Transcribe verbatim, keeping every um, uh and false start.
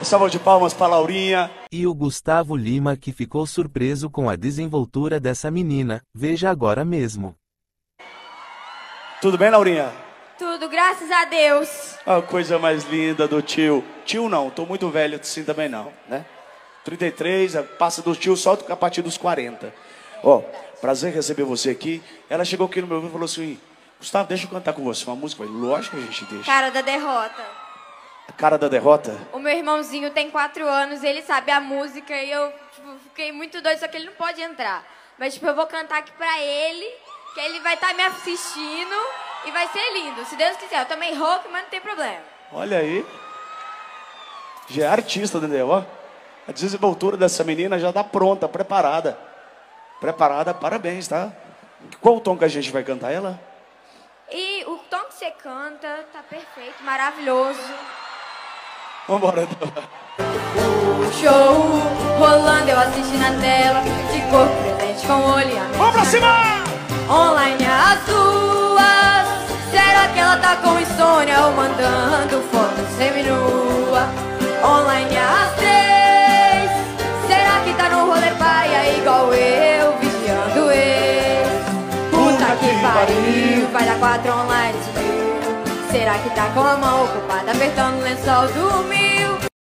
Salva de palmas pra Laurinha. E o Gustavo Lima, que ficou surpreso com a desenvoltura dessa menina. Veja agora mesmo. Tudo bem, Laurinha? Tudo, graças a Deus. A coisa mais linda do tio. Tio não, tô muito velho assim também não, né? trinta e três, passa do tio só a partir dos quarenta. Ó, prazer receber você aqui. Ela chegou aqui no meu ouvido e falou assim: Gustavo, deixa eu cantar com você uma música. Eu falei, lógico que a gente deixa. Cara da derrota. A cara da derrota? O meu irmãozinho tem quatro anos, ele sabe a música e eu tipo, fiquei muito doido, só que ele não pode entrar. Mas tipo, eu vou cantar aqui pra ele, que ele vai estar me assistindo e vai ser lindo. Se Deus quiser, eu também rock, mas não tem problema. Olha aí. Já é artista, entendeu? Ó, a desenvoltura dessa menina já tá pronta, preparada. Preparada, parabéns, tá? Qual o tom que a gente vai cantar ela? E o tom que você canta tá perfeito, maravilhoso. Vambora, então. O show rolando, eu assisti na tela, de corpo presente com o olho e a mente. Vamos pra cima! Online as duas, será que ela tá com insônia ou mandando foto seminua? Online as três, será que tá no rolê paia igual eu, vigiando ele? Puta que pariu, vai dar quatro online, sumiu. Será que tá com a mão ocupada apertando o lençol do mil?